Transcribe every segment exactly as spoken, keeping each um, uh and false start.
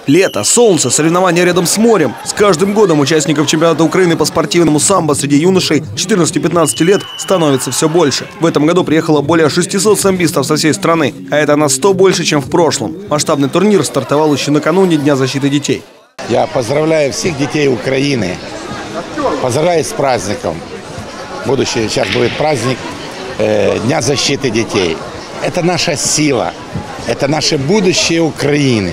Лето, солнце, соревнования рядом с морем. С каждым годом участников чемпионата Украины по спортивному самбо среди юношей четырнадцати-пятнадцати лет становится все больше. В этом году приехало более шестисот самбистов со всей страны, а это на сто больше, чем в прошлом. Масштабный турнир стартовал еще накануне Дня защиты детей. Я поздравляю всех детей Украины. Поздравляю с праздником. Будущее сейчас будет праздник э, Дня защиты детей. Это наша сила, это наше будущее Украины.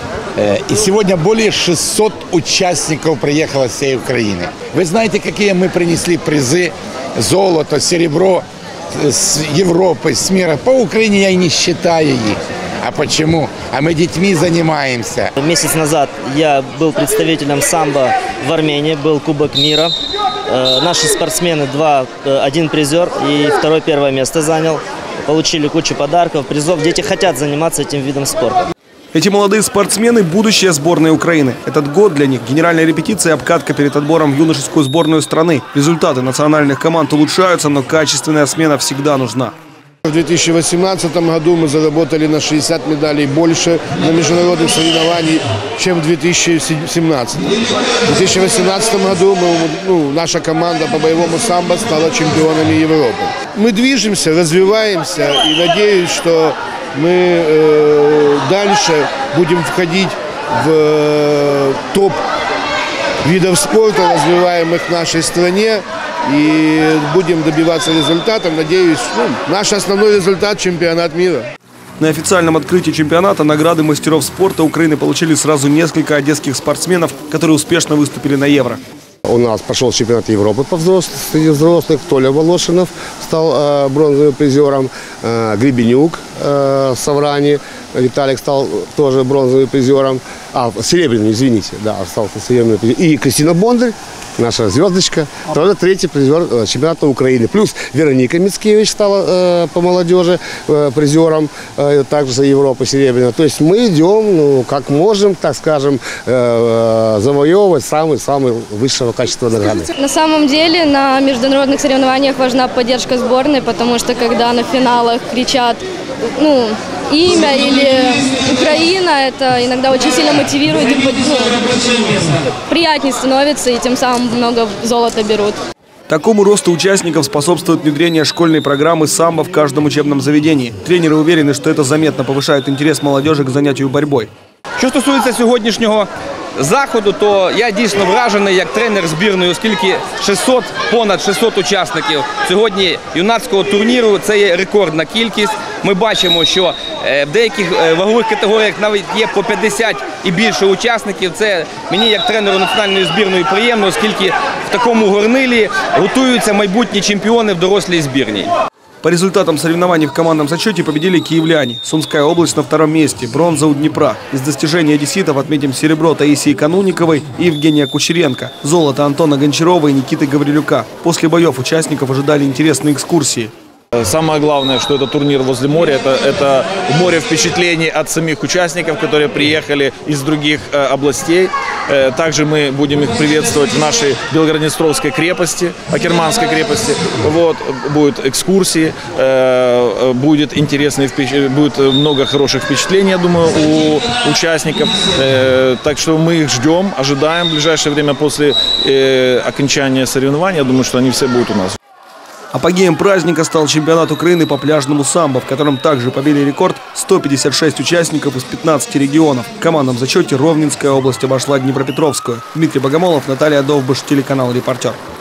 И сегодня более шестисот участников приехало с всей Украины. Вы знаете, какие мы принесли призы, золото, серебро с Европы, с мира. По Украине я и не считаю их. А почему? А мы детьми занимаемся. Месяц назад я был представителем самбо в Армении, был Кубок мира. Наши спортсмены, два, один призер и второе первое место занял. Получили кучу подарков, призов. Дети хотят заниматься этим видом спорта. Эти молодые спортсмены – будущее сборной Украины. Этот год для них – генеральная репетиция и обкатка перед отбором в юношескую сборную страны. Результаты национальных команд улучшаются, но качественная смена всегда нужна. В две тысячи восемнадцатом году мы заработали на шестьдесят медалей больше на международных соревнованиях, чем в две тысячи семнадцатом. В две тысячи восемнадцатом году мы, ну, наша команда по боевому самбо стала чемпионами Европы. Мы движемся, развиваемся и надеюсь, что мы э, дальше будем входить в э, топ видов спорта, развиваемых в нашей стране, и будем добиваться результатов. Надеюсь, ну, наш основной результат – чемпионат мира. На официальном открытии чемпионата награды мастеров спорта Украины получили сразу несколько одесских спортсменов, которые успешно выступили на Евро. У нас прошел чемпионат Европы по взрослых, среди взрослых. Толя Волошинов стал э, бронзовым призером, э, Гребенюк э, в Савране, Виталик стал тоже бронзовым призером, а, серебряный, извините, да, остался серебряный призер. И Кристина Бондарь, наша звездочка, тоже третий призер чемпионата Украины. Плюс Вероника Мицкевич стала э, по молодежи э, призером, э, также за Европу серебряного. То есть мы идем, ну, как можем, так скажем, э, э, завоевывать самый-самый высшего качества награды. На самом деле на международных соревнованиях важна поддержка сборной, потому что когда на финалах кричат, ну, имя или Украина, это иногда очень сильно мотивирует и, ну, приятнее становится, и тем самым много золота берут. Такому росту участников способствует внедрение школьной программы самбо в каждом учебном заведении. Тренеры уверены, что это заметно повышает интерес молодежи к занятию борьбой. Що стосується сьогоднішнього заходу, то я дійсно вражений як тренер збірної, оскільки шістсот, понад шістсот учасників сьогодні юнацького турніру – це є рекордна кількість. Ми бачимо, що в деяких вагових категоріях навіть є по п'ятдесят і більше учасників. Це мені як тренеру національної збірної приємно, оскільки в такому горнилі готуються майбутні чемпіони в дорослій збірній. По результатам соревнований в командном зачете победили киевляне. Сумская область на втором месте, бронза у Днепра. Из достижений одесситов отметим серебро Таисии Кануниковой и Евгения Кучеренко, золото Антона Гончарова и Никиты Гаврилюка. После боев участников ожидали интересные экскурсии. Самое главное, что это турнир возле моря, это, это море впечатлений от самих участников, которые приехали из других э, областей. Э, также мы будем их приветствовать в нашей Белгород-Днестровской крепости, Акерманской крепости. Вот, будут экскурсии, э, будет интересный, будет много хороших впечатлений, я думаю, у участников. Э, так что мы их ждем, ожидаем в ближайшее время после э, окончания соревнований. Я думаю, что они все будут у нас. Апогеем праздника стал чемпионат Украины по пляжному самбо, в котором также побили рекорд сто пятьдесят шесть участников из пятнадцати регионов. В командном зачете Ровненская область обошла Днепропетровскую. Дмитрий Богомолов, Наталья Довбыш, телеканал «Репортер».